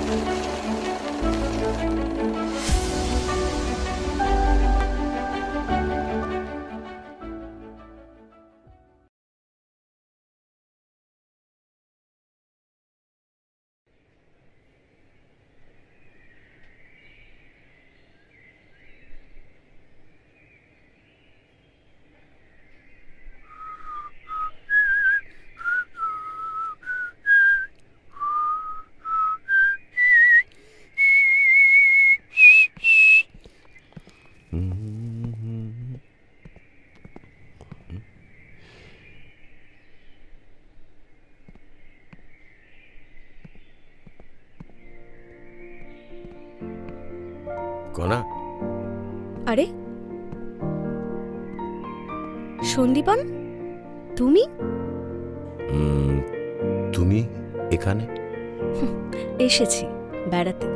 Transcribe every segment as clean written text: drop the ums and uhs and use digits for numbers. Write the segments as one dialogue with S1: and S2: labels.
S1: কনা,
S2: আরে সন্দীপন, তুমি
S1: তুমি এখানে?
S2: এসেছি বেড়াতে।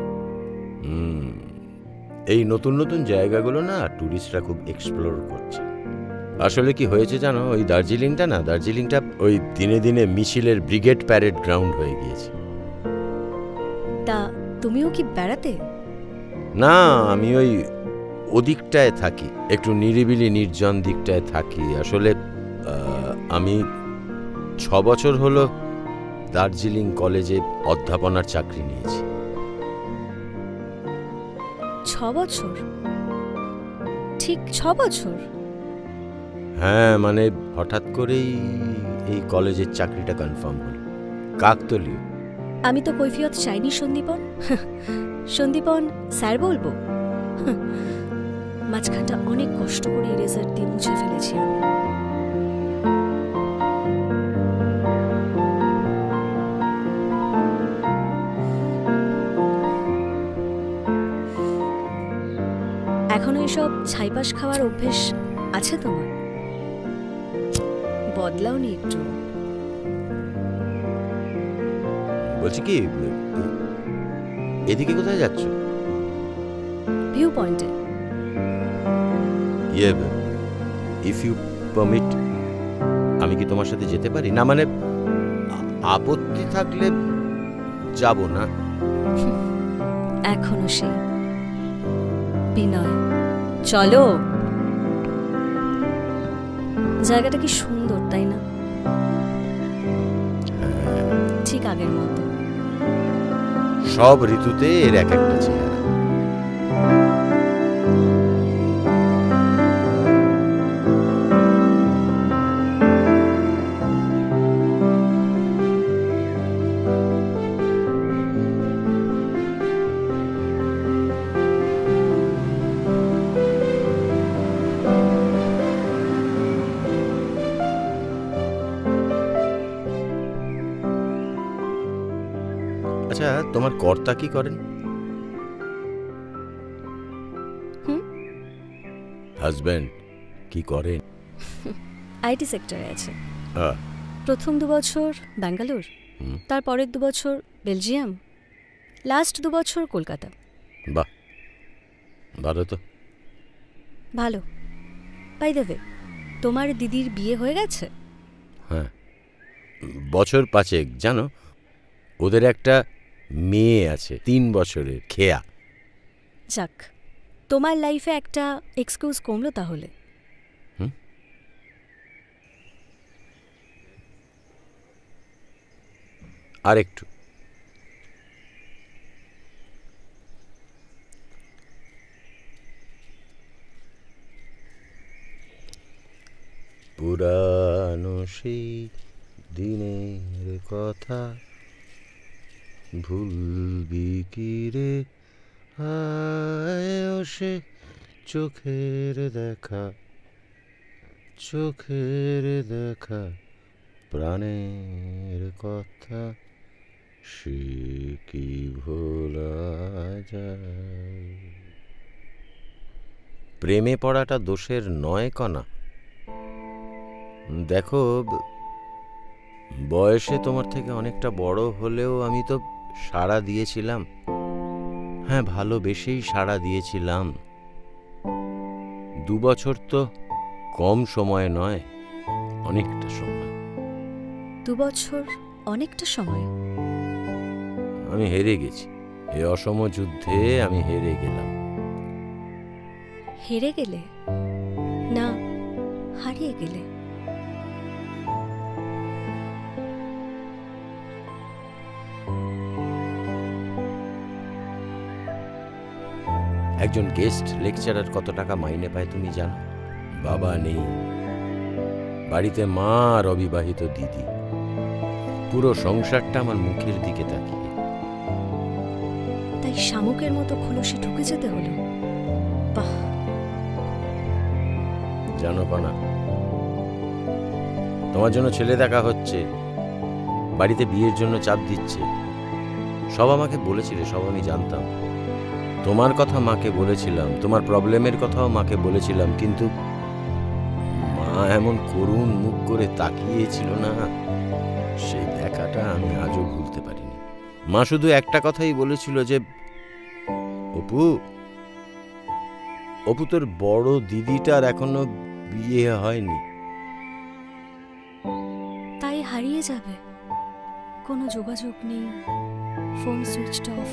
S1: এই নতুন নতুন জায়গাগুলো না টুরিস্টরা খুব এক্সপ্লোর করছে। আসলে কি হয়েছে জানো, ওই দার্জিলিংটা ওই দিনে দিনে মিছিলের ব্রিগেড প্যারেড গ্রাউন্ড হয়ে গিয়েছে।
S2: তা তুমিও কি বেড়াতে?
S1: না, আমি ওই ওদিকটায় থাকি, একটু নিরিবিলি নির্জন দিকটায় থাকি। আসলে আমি 6 বছর হলো দার্জিলিং কলেজে অধ্যাপনার চাকরি নিয়েছি।
S2: 6 বছর? ঠিক 6 বছর?
S1: হ্যাঁ, মানে হঠাৎ করেই এই কলেজের চাকরিটা কনফার্ম হলো, কাকতলীয়।
S2: আমি তো কৈফিয়ত চাইনি সন্দীপন। সন্দীপন স্যার বলবো? মাঝখানটা অনেক কষ্ট করে ইরেজার দিয়ে মুছে ফেলেছি আমি। এখনো এসব ছাইপাশ খাওয়ার অভ্যেস আছে তোমার? বদলাওনি একটু?
S1: বলছি কি, এদিকে কোথায় যাচ্ছ?
S2: ভিউ পয়েন্টে।
S1: ইফ ইউ পারমিট, আমি কি তোমার সাথে যেতে পারি? না মানে আপত্তি থাকলে যাব না।
S2: এখনো সেই বিনয়, চলো। জায়গাটা কি সুন্দর, তাই না? ঠিক আগের মতো।
S1: সব ঋতুতে এর এক একটা চেহারা। আচ্ছা, তোমার কর্তা কি করেন? হাজবেন্ড কি করেন?
S2: আইটি সেক্টরে আছে। প্রথম 2 বছর ব্যাঙ্গালোর, তারপরের 2 বছর বেলজিয়াম, লাস্ট 2 বছর কলকাতা।
S1: বাহ, ভালো তো।
S2: ভালো। বাই দ্য ওয়ে, তোমার দিদির বিয়ে হয়ে গেছে?
S1: হ্যাঁ, বছর 5 জানো। ওদের একটা মেয়ে আছে, 3 বছরের, খেয়া।
S2: যাক, তোমার লাইফে একটা এক্সকিউজ কমলো তাহলে।
S1: আর একটু। পুরানো সেই দিনের কথা ভুলবি কি রে, আয় সে চোখের দেখা, চোখের দেখা, প্রাণের কথা সে কি ভোলা যায়। প্রেমে পড়াটা দোষের নয় কণা। দেখো, বয়সে তোমার থেকে অনেকটা বড় হলেও আমি তো সাড়া দিয়েছিলাম। হ্যাঁ, ভালোবেসেই সাড়া দিয়েছিলাম। 2 বছর তো কম সময় নয়, অনেকটা সময়।
S2: 2 বছর অনেকটা সময়।
S1: আমি হেরে গেছি। এই অসম যুদ্ধে আমি হেরে গেলাম।
S2: হেরে গেলে না হারিয়ে গেলে?
S1: একজন গেস্ট লেকচারার কত টাকা মাইনে পায় তুমি জানো? বাবা নেই, বাড়িতে মা আর অবিবাহিত দিদি, পুরো সংসারটা আমার মুখের দিকে তাকিয়ে।
S2: তাই শামুকের মতো খোলসে ঢুকে যেতে হলো? বাহ!
S1: জানো কনা, তোমার জন্য ছেলে দেখা হচ্ছে, বাড়িতে বিয়ের জন্য চাপ দিচ্ছে, সব আমাকে বলেছিলে, সব আমি জানতাম। তোমার কথা মাকে বলেছিলাম, তোমার প্রবলেমের কথাও মাকে বলেছিলাম, কিন্তু মা এমন করুণ মুখ করে তাকিয়েছিল না, সেই দেখাটা আমি আজও ভুলতে পারিনি। মা শুধু একটা কথাই বলেছিল যে, অপু, অপু তোর বড় দিদিটার এখনো বিয়ে হয়নি।
S2: তাই হারিয়ে যাবে? কোনো যোগাযোগ নেই, ফোন সুইচড অফ।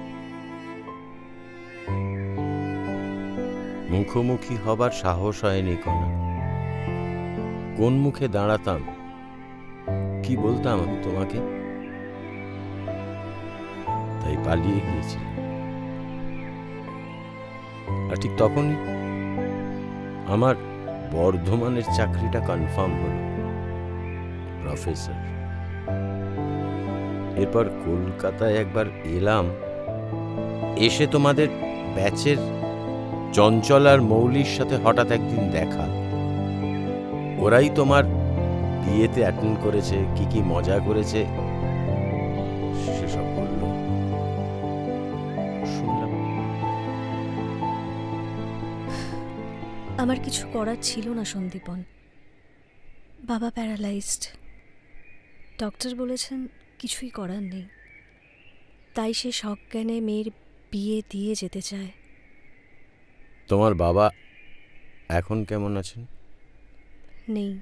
S1: মুখোমুখি হবার সাহস হয়নি কনা। কোন মুখে দাঁড়াতাম, কি বলতাম আমি তোমাকে? তাই পালিয়ে গিয়েছি। আর ঠিক তখনই আমার বর্ধমানের চাকরিটা কনফার্ম হলো, প্রফেসর। এরপর কলকাতায় একবার এলাম, এসে তোমাদের ব্যাচের চঞ্চল আর মৌলির সাথে হঠাৎ একদিন দেখা। ওরাই তোমার বিয়েতে অ্যাটেন্ড করেছে, কি কি মজা করেছে সেসব বলল, শুনলাম।
S2: আমার কিছু করার ছিল না সন্দীপন। বাবা প্যারালাইজড, ডক্টর বলেছেন কিছুই করার নেই। তাই সে সজ্ঞানে মেয়ের বিয়ে দিয়ে যেতে চায়।
S1: তোমার বাবা এখন কেমন আছেন?
S2: নেই।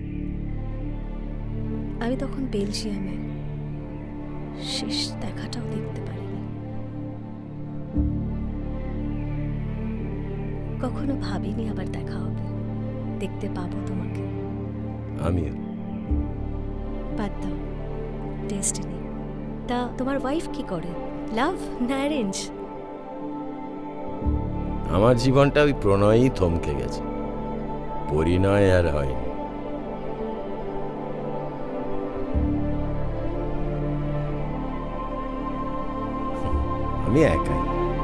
S2: আমি তখন বেলজিয়ামে, শেষ দেখাটাও দেখতে পারিনি। কখনো ভাবিনি আবার দেখা হবে, দেখতে পাবো তোমাকে।
S1: আমিও।
S2: বাদ দাও, ডেস্টিনি। তা তোমার ওয়াইফ কি করে, লাভ না অ্যারেঞ্জ?
S1: আমার জীবনটা ওই প্রণয়ই থমকে গেছে, পরিণয় আর হয়নি। আমি একাই।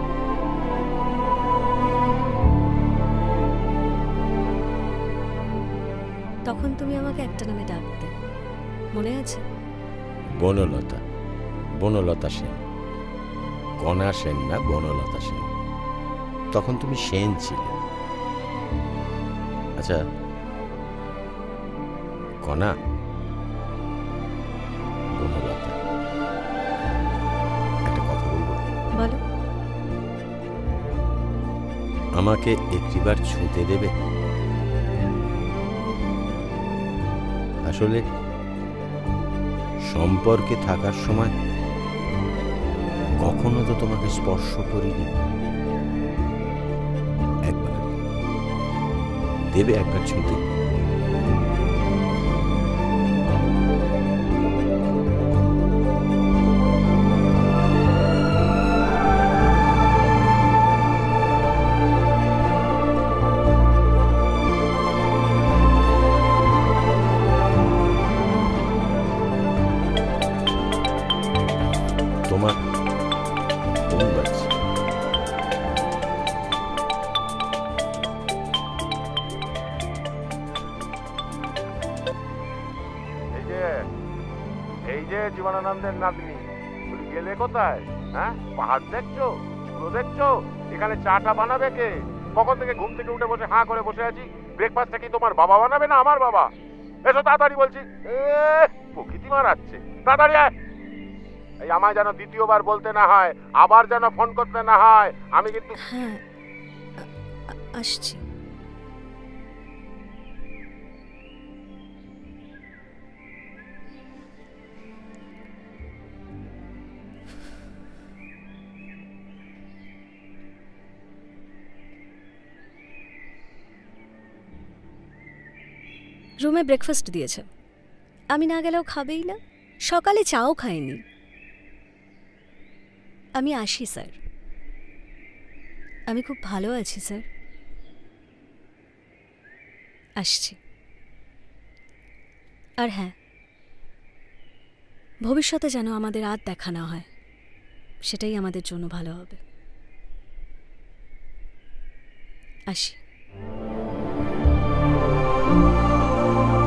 S2: তখন তুমি আমাকে একটা নামে ডাকতে, মনে আছে?
S1: বনলতা, বনলতা সেন। কণা সেন না, বনলতা সেন। তখন তুমি সেন ছিলে। আচ্ছা কণা, বনলতা, একটা কথা বলবো?
S2: বলো।
S1: আমাকে একটিবার ছুঁতে দেবে? আসলে সম্পর্কে থাকার সময় কখনো তো তোমাকে স্পর্শ করিনি। একবার দেবে, একবার ছুঁতে? তোমার ফোন বাজছে।
S3: এই যে জীবনানন্দের নাতনি, তুমি গেলে কোথায়? হ্যাঁ, পাহাড় দেখছো, পুরো দেখছো? এখানে চাটা বানাবে কে? কখন থেকে ঘুম থেকে উঠে বসে হাঁ করে বসে আছি। ব্রেকফাস্টটা কি তোমার বাবা বানাবে না আমার বাবা? এসো তাড়াতাড়ি বলছি। প্রকৃতি মারাচ্ছে, তাড়াতাড়ি আয়। এই আমায় যেন দ্বিতীয়বার বলতে না হয়, আবার যেন ফোন করতে না হয়। আমি কিন্তু
S2: হ্যাঁ, আসছি। রুমে ব্রেকফাস্ট দিয়েছে, আমি না গেলেও খাবেই না, সকালে চাও খাইনি। আমি আসি স্যার, আমি খুব ভালো আছি স্যার, আসছি। আর হ্যাঁ, ভবিষ্যতে যেন আমাদের আর দেখা না হয়, সেটাই আমাদের জন্য ভালো হবে। আসি।